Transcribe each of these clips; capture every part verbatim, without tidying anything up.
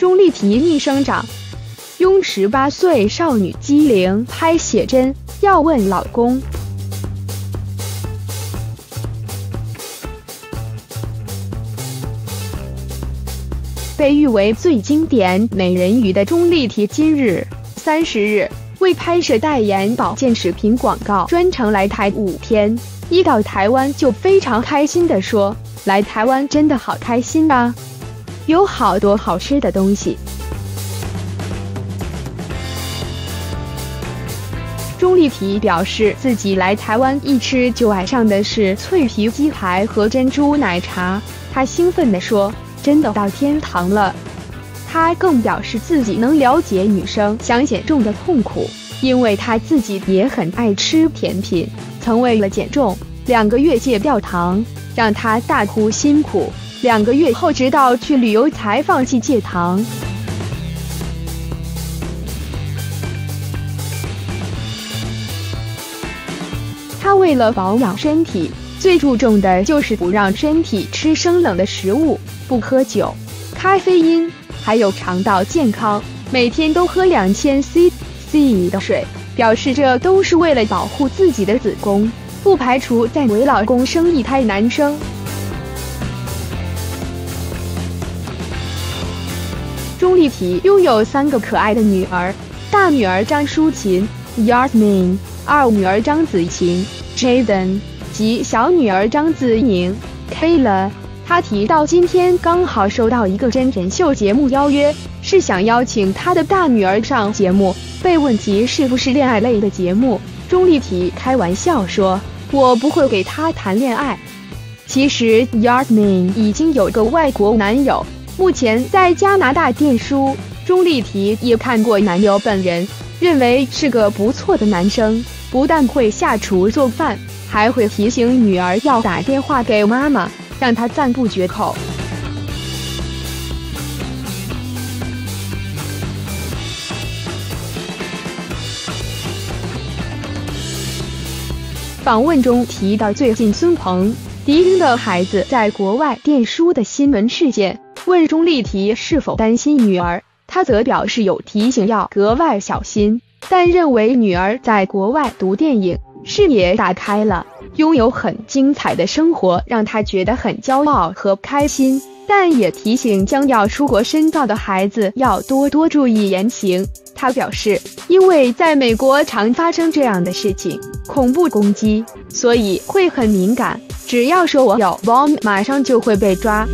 钟丽緹逆生长，拥十八岁少女肌龄拍写真，要问老公。被誉为最经典美人鱼的钟丽緹今日三十日为拍摄代言保健食品广告，专程来台五天。一到台湾就非常开心地说：“来台湾真的好开心啊，有好多好吃的东西。”钟丽緹表示，自己来台湾一吃就爱上的是脆皮鸡排和珍珠奶茶。她兴奋地说：“真的到天堂了。”她更表示自己能了解女生想减重的痛苦，因为她自己也很爱吃甜品，曾为了减重两个月戒掉糖，让她大哭辛苦。两个月后，直到去旅游才放弃戒糖。她为了保养身体，最注重的就是不让身体吃生冷的食物，不喝酒、咖啡因，还有肠道健康，每天都喝两千 C C 的水，表示这都是为了保护自己的子宫，不排除再为老公生一胎男生。钟丽緹拥有三个可爱的女儿，大女儿张淑琴 Yasmin， 二女儿张子晴 Jaden 及小女儿张子宁 Kayla。她提到今天刚好收到一个真人秀节目邀约，是想邀请她的大女儿上节目。被问及是不是恋爱类的节目，钟丽緹开玩笑说：“我不会给她谈恋爱。”其实 Yasmin 已经有个外国男友，目前在加拿大念书。钟丽緹也看过男友本人，认为是个不错的男生，不但会下厨做饭，还会提醒女儿要打电话给妈妈，让她赞不绝口。访问中提到最近孙鹏、迪英的孩子在国外念书的新闻事件，问钟丽緹是否担心女儿，她则表示有提醒要格外小心，但认为女儿在国外读电影，视野打开了，拥有很精彩的生活，让她觉得很骄傲和开心，但也提醒将要出国深造的孩子要多多注意言行。她表示，因为在美国常发生这样的事情，恐怖攻击，所以会很敏感，只要说我有 bomb， 马上就会被抓。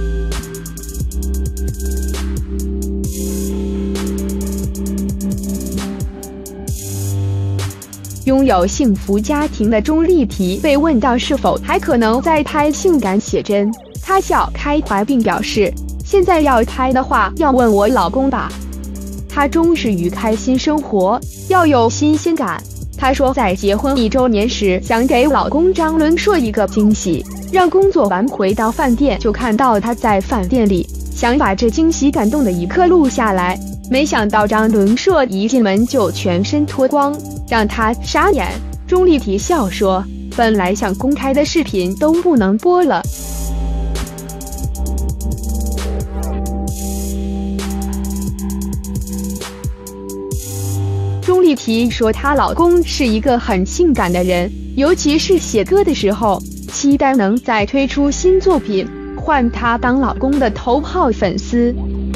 拥有幸福家庭的钟丽緹被问到是否还可能再拍性感写真，她笑开怀并表示，现在要拍的话要问我老公吧。她重视于开心生活，要有新鲜感。她说在结婚一周年时想给老公张伦硕一个惊喜，让工作完回到饭店就看到他在饭店里，想把这惊喜感动的一刻录下来，没想到张伦硕一进门就全身脱光，让他傻眼。钟丽緹笑说，本来想公开的视频都不能播了。钟丽緹说，她老公是一个很性感的人，尤其是写歌的时候，期待能再推出新作品，换她当老公的头号粉丝。